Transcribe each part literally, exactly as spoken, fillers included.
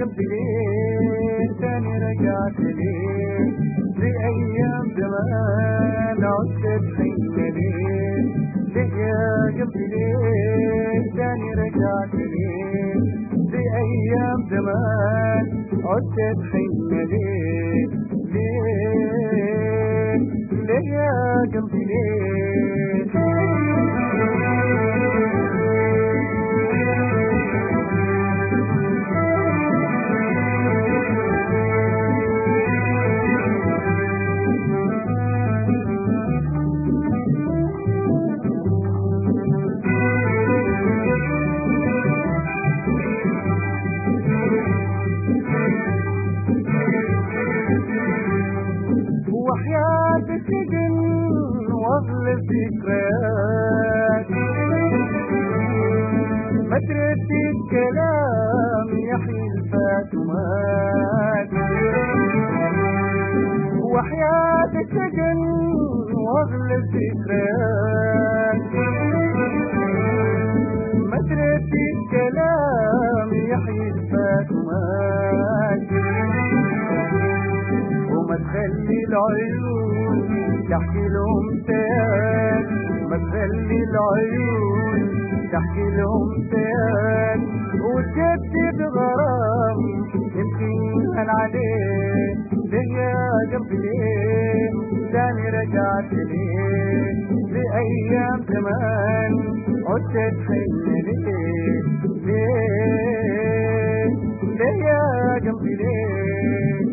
قلبي ليه تاني رجعت ليه لأيام زمان عدت حين ليه ليه يا قلبي ليه تاني رجعت ليه لأيام زمان عدت حين ليه ليه ليه يا قلبي ليه وحياة السجن واغلب ذكريات مدرسة الكلام يحيي الفاتمات وحياة السجن واغلب ذكريات مدرسة الكلام يحيي الفاتمات وما تخلي العيون تحكي لهم تاني ما تخلي العيون تحكي لهم تاني وتجدد غرام يمكن هن عليه ليه يا قلبي ليه تاني رجعت ليه لأيام زمان عدت حين ليه ليه ليه يا قلبي ليه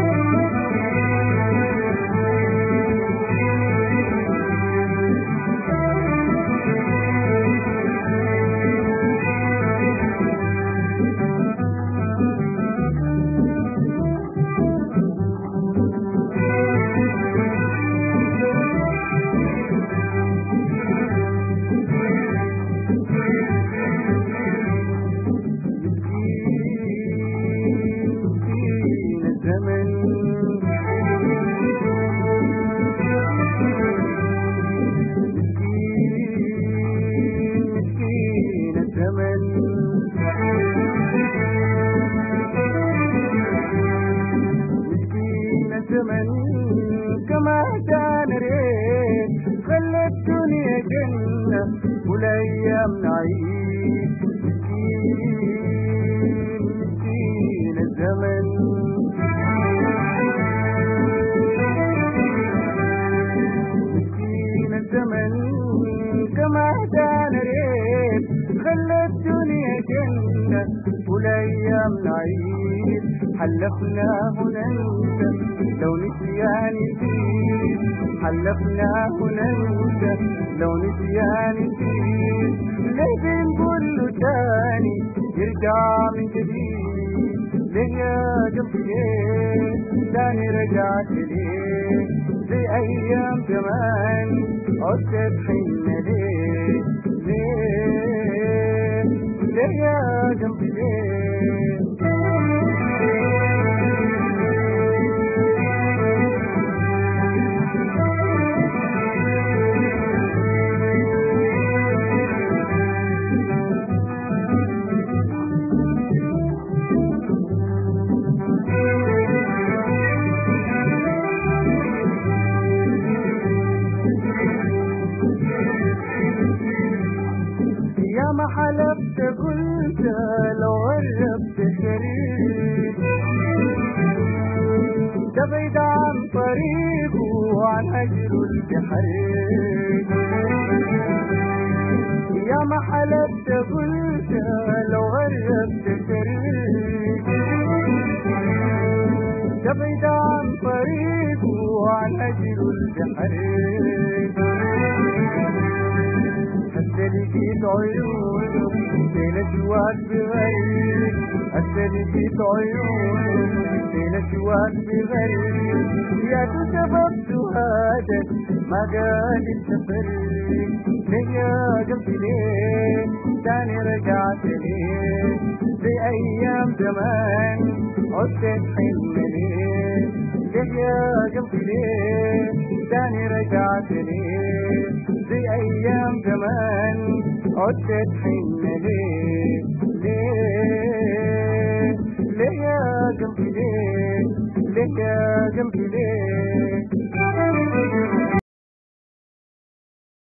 الزمن كما كان ريت خلى الدنيا جنة والأيام نعيش مسكين مسكين الزمن مسكين الزمن كما كان ريت خلى الدنيا جنة والأيام نعيش حلفنا هننسى لو نسيان فيه حلفنا هننسى لو نسيان فيه ليه بنقول له تاني يرجع من جديد ليه يا قلبي ليه تاني رجعت ليه زي أيام زمان عدت حين ليه ليه ليه يا قلبي ليه يا ما حلفت قلت لو غربت شريك تبعد عن طريقه وعن أجر الجحيم يا ما حلفت قلت لو غربت شريك تبعد عن طريقه وعن أجر الجحيم حتى لقيت عيونه بين أشواك بغير حتى لقيت عيونه بين أشواك بغير يا كتبت هذا ما قال التفريق ليه يا قلبي ليه تاني رجعت ليه زي أيام زمان عدت حين ليه ليه يا قلبي ليه تاني رجعت ليه زي أيام زمان عدت حين ليه ليه ليه يا قلبي ليه